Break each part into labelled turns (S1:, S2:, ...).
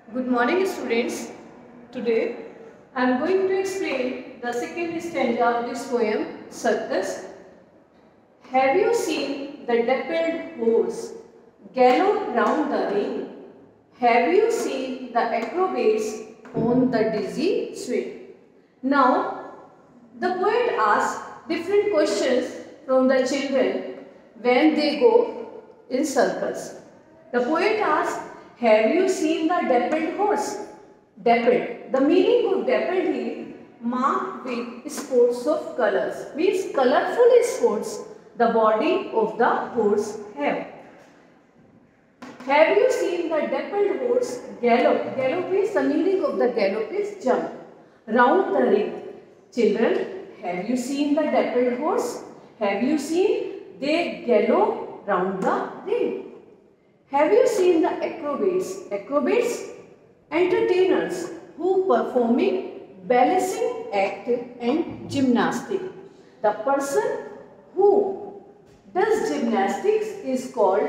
S1: Good morning, students. Today I am going to explain the second stanza of this poem, Circus. Have you seen the dappled horse gallop round the ring? Have you seen the acrobats on the dizzy swing? Now, the poet asks different questions from the children when they go in circus. The poet asks, have you seen the dappled horse? Dappled. The meaning of dappled is marked with spots of colors. Means colorful spots the body of the horse have. Have you seen the dappled horse gallop? Gallop is the meaning of the gallop is jump. Round the ring. Children, have you seen the dappled horse? Have you seen they gallop round the ring? Have you seen the acrobats? Acrobats, entertainers who performing balancing act and gymnastics. The person who does gymnastics is called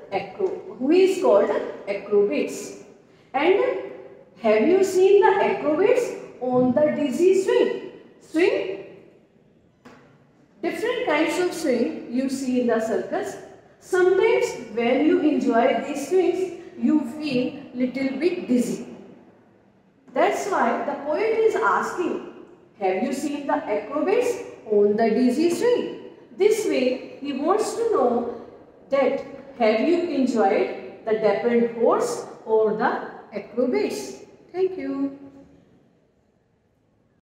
S1: acrobats. And have you seen the acrobats on the dizzy swing? Swing, different kinds of swing you see in the circus. Sometimes when you enjoy these swings, you feel little bit dizzy. That's why the poet is asking, have you seen the acrobats on the dizzy swing? This way he wants to know that have you enjoyed the dappled horse or the acrobats? Thank you.